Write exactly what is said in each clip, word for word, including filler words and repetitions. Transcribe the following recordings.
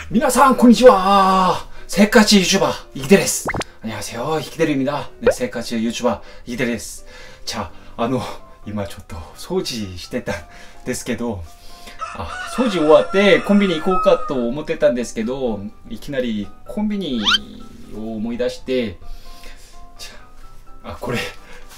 皆さんこんにちは。생카치 유튜버 이기대です. 안녕하세요. 이기대입니다. 네, 생카치 유튜버 이기대です. 자, あの今ちょっと掃除してたんですけど、あ、掃除終わってコンビニ行こうかと思ってたんですけど、いきなりコンビニを思い出して、あ、これ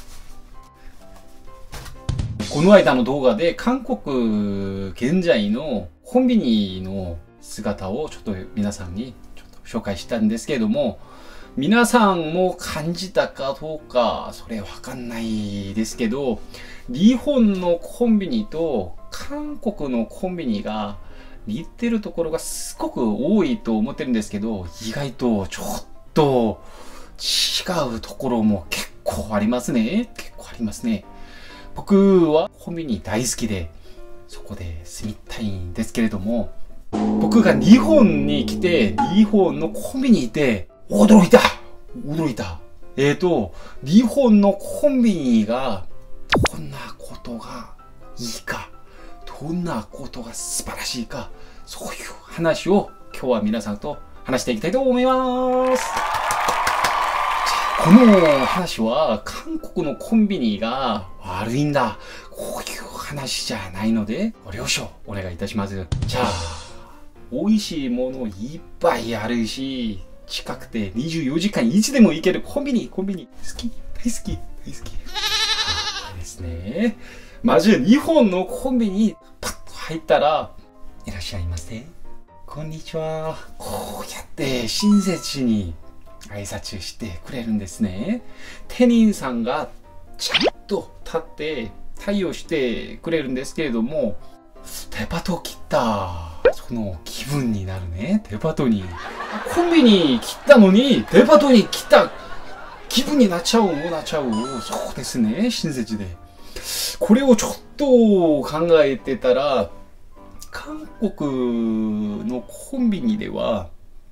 この間の動画で韓国現在のコンビニの姿をちょっと皆さんにちょっと紹介したんですけれども、皆さんも感じたかどうかそれわかんないですけど、日本のコンビニと韓国のコンビニが似てるところがすごく多いと思ってるんですけど、意外とちょっと違うところも結構ありますね。結構ありますね。僕はコンビニ大好きで、そこで住みたいんですけれども、僕が日本に来て、日本のコンビニで驚いた驚いたえーと、日本のコンビニがどんなことがいいか、どんなことが素晴らしいか、そういう話を今日は皆さんと話していきたいと思います。この話は韓国のコンビニが悪いんだ、こういう話じゃないのでご了承お願いいたします。じゃあ、美味しいものいっぱいあるし、近くてにじゅうよじかんいつでも行けるコンビニ、コンビニ好き、大好き、大好きですね。まず日本のコンビニパッと入ったら、いらっしゃいませ、こんにちは、こうやって親切に挨拶してくれるんですね。店員さんがちゃんと立って対応してくれるんですけれども、デパート切ったその気分になるね。デパートにコンビニ切ったのにデパートに来た気分になっちゃうなっちゃうそうですね、親切で。これをちょっと考えてたら、韓国のコンビニでは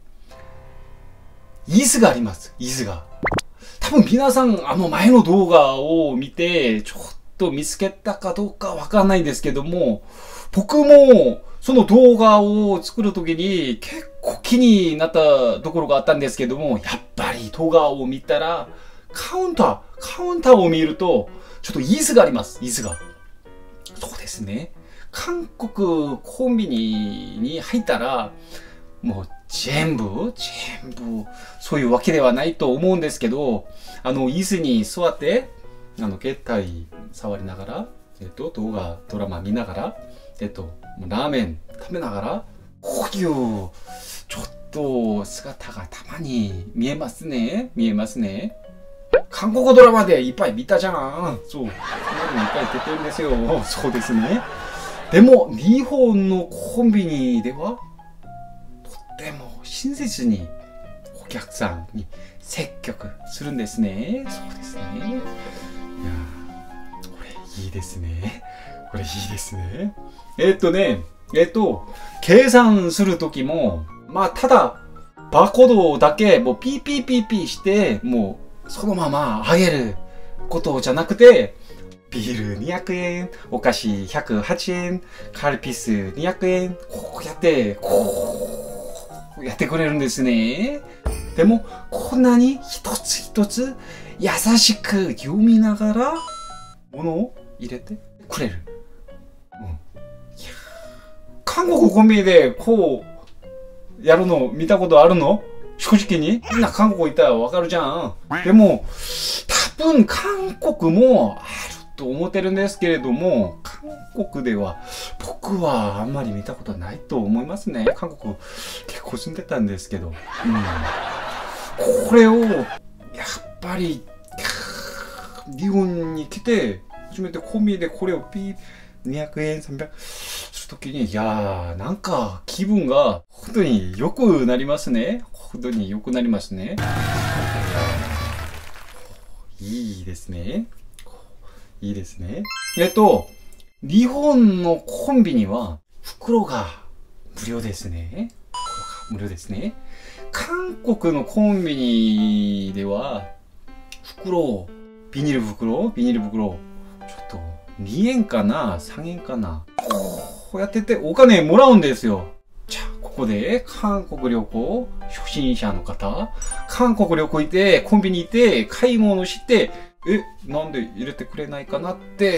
椅子があります。椅子が。多分皆さんあの前の動画を見てちょっと見つけたかどうかわかんないんですけども、僕もその動画を作るときに結構気になったところがあったんですけども、やっぱり動画を見たらカウンター、カウンターを見るとちょっと椅子があります。椅子が。そうですね。韓国コンビニに入ったらもう全部全部そういうわけではないと思うんですけど、あの椅子に座ってあの携帯触りながら、えっと動画ドラマ見ながら、えっとラーメン食べながら、こういうちょっと姿がたまに見えますね。見えますね。韓国ドラマでいっぱい見たじゃん。そう、こんなのいっぱい出てるんですよ。そうですね。でも日本のコンビニではとっても親切にお客さんに接客するんですね。そうですね。いやー、これいいですね。これいいですね。えっとね、えっと、計算するときも、まあ、ただ、バーコードだけ、もうピーピーピーピーして、もう、そのままあげることじゃなくて、ビールにひゃくえん、お菓子ひゃくはちえん、カルピスにひゃくえん、こうやって、こうやってくれるんですね。でも、こんなに一つ一つ優しく読みながら、物を入れてくれる。うん、いや、韓国コンビニでこうやるの見たことあるの？正直にみんな韓国行ったらわかるじゃん。でも多分韓国もあると思ってるんですけれども、韓国では僕はあんまり見たことないと思いますね。韓国結構住んでたんですけど、うん、これをやっぱり日本に来て初めてコンビニでこれをピーにひゃくえんさんびゃくするときに、いやー、なんか気分が本当に良くなりますね。本当に良くなりますね。いいですね。いいですね。えっと、日本のコンビニは袋が無料ですね。袋が無料ですね。韓国のコンビニでは袋、ビニール袋、ビニール袋、ちょっとにえんかなさんえんかな、こうやっててお金もらうんですよ。じゃあここで韓国旅行初心者の方、韓国旅行行ってコンビニ行って買い物して、え、なんで入れてくれないかなって、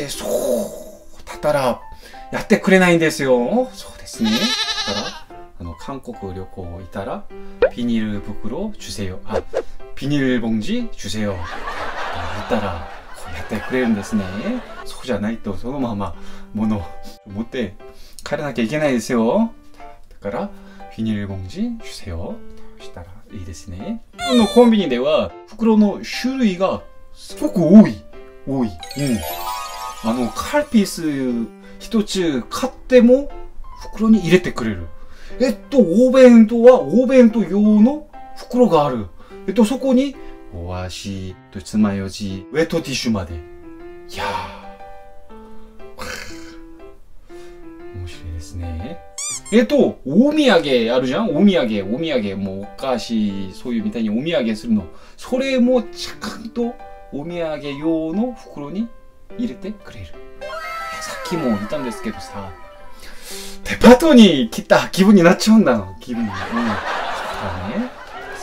そうだったらやってくれないんですよ。そうですね。だからあの韓国旅行行ったらビニール袋주세요。あ、ビニール봉지 주세요。言ったらこうやってくれるんですね。そうじゃないとそのまま物を持って帰らなきゃいけないですよ。だからビニール봉지 주세요。したらいいですね。あのコンビニでは袋の種類がすごく多い。多い。うん。あの、カルピス一つ買っても袋に入れてくれる。えっと、お弁当はお弁当用の袋がある。えっと、そこに、お箸と爪楊枝、ウェットティッシュまで。いやー。面白いですね。えっと、お土産あるじゃん、お土産、お土産、もうお菓子、そういうみたいにお土産するの。それもちゃんとお土産用の袋に入れてくれる。さっきも言ったんですけどさ、デパートに来た気分になっちゃうんだの、気分に。うん。そうだね。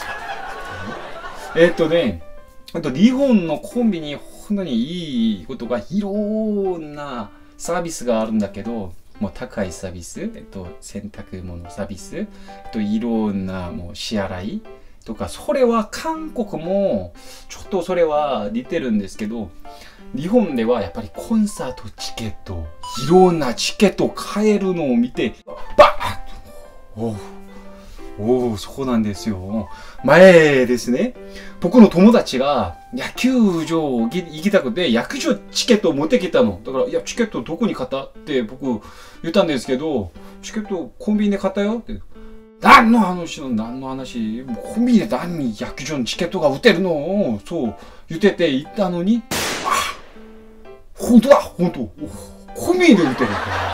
えっとね、あと日本のコンビニ、本当にいいことがいろんなサービスがあるんだけど、もう高いサービス、えっと、洗濯物サービス、えっと、いろんなもう支払いとか、それは韓国もちょっとそれは似てるんですけど、日本ではやっぱりコンサートチケット、いろんなチケットを買えるのを見て、バッおおお、そうなんですよ。前ですね、僕の友達が野球場行きたくて、野球場チケットを持ってきたの。だから、いや、チケットどこに買ったって僕言ったんですけど、チケットコンビニで買ったよって。何の話の何の話、コンビニで何に野球場のチケットが売ってるのそう言ってて行ったのに、あ、本当だ本当コンビニで売ってる。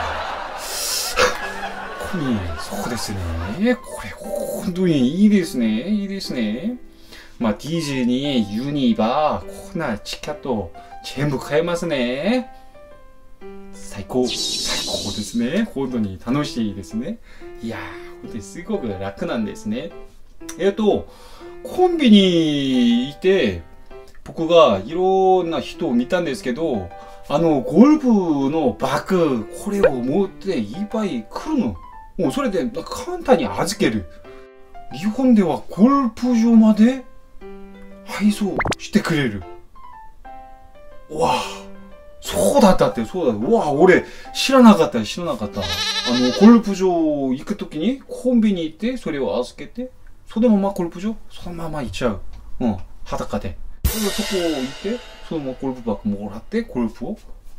コンビニ、そうですね。これ本当にいいですね。いいですね。まあ、ディズニー、ユニバー、こんなチケット全部買えますね。最高、最高ですね。本当に楽しいですね。いやー、本当にすごく楽なんですね。えっと、コンビニいて、僕がいろんな人を見たんですけど、あの、ゴルフのバッグ、これを持っていっぱい来るの。もうそれで簡単に預ける。日本ではゴルフ場まで配送してくれる。わあ、そうだったって、そうだった。うわあ、俺知らなかった知らなかった。あの、ゴルフ場行くときにコンビニ行ってそれを預けて、そのままゴルフ場そのまま行っちゃう。うん、裸で。そこ行って、そのままゴルフバッグもらってゴルフを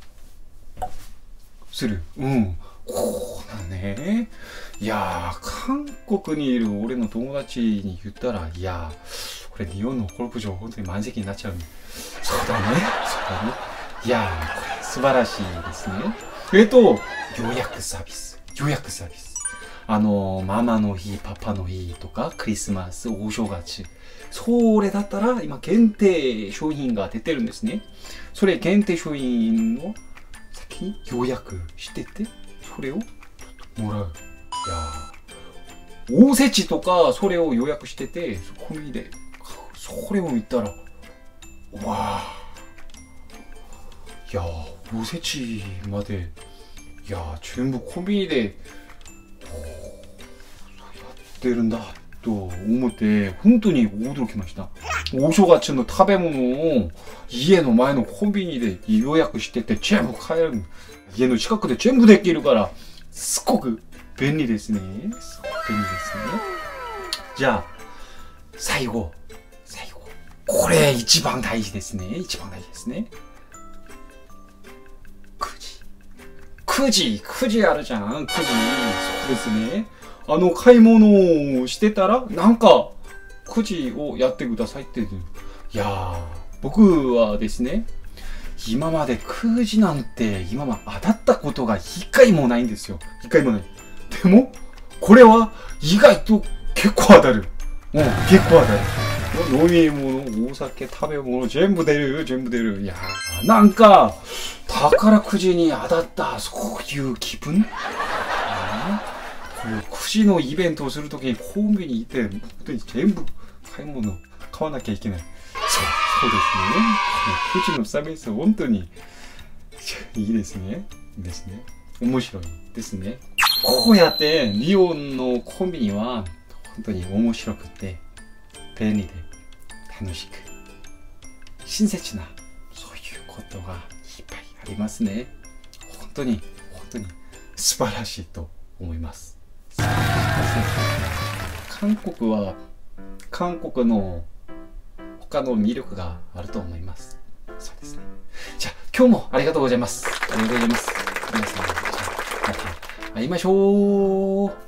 する。うん。こうだね。いやー、韓国にいる俺の友達に言ったら、いやー、これ日本のゴルフ場本当に満席になっちゃう。そうだね。そうだね。いやー、これ素晴らしいですね。えっと、予約サービス。予約サービス。あのー、ママの日、パパの日とか、クリスマス、お正月。それだったら、今限定商品が出てるんですね。それ限定商品を先に予約してて、それをもらう。いやー、おせちとかそれを予約してて、コンビニでそれを見たら、わあ、いやー、おせちまで、いやー、全部コンビニでやってるんだと思って本当に驚きました。お正月の食べ物を家の前のコンビニで予約してて全部買える。家の近くで全部できるからすごく便利ですね。すごく便利ですね。じゃあ最後最後これ一番大事ですね。一番大事ですね。くじくじくじあるじゃん。くじ、そうですね。あの買い物をしてたらなんかくじをやってくださいって言う。いやー、僕はですね、今までくじなんて今まで当たったことが一回もないんですよ。一回もない。でもこれは意外と結構当たる。うん、結構当たる。飲み物、お酒、食べ物全部出る、全部出る。いやー、なんか宝くじに当たったそういう気分。こくじのイベントをするときにコンビニ行って本当に全部買い物買わなきゃいけない。そう、そうですね。くじのサービス本当にいいですね。いいですね。面白いですね。こうやってリヨンのコンビニは本当に面白くて便利で楽しく親切な、そういうことがいっぱいありますね。本当に本当に素晴らしいと思います。韓国は韓国の他の魅力があると思います。そうですね。じゃあ今日もありがとうございます。ありがとうございます。皆さん、じゃあまた会いましょう。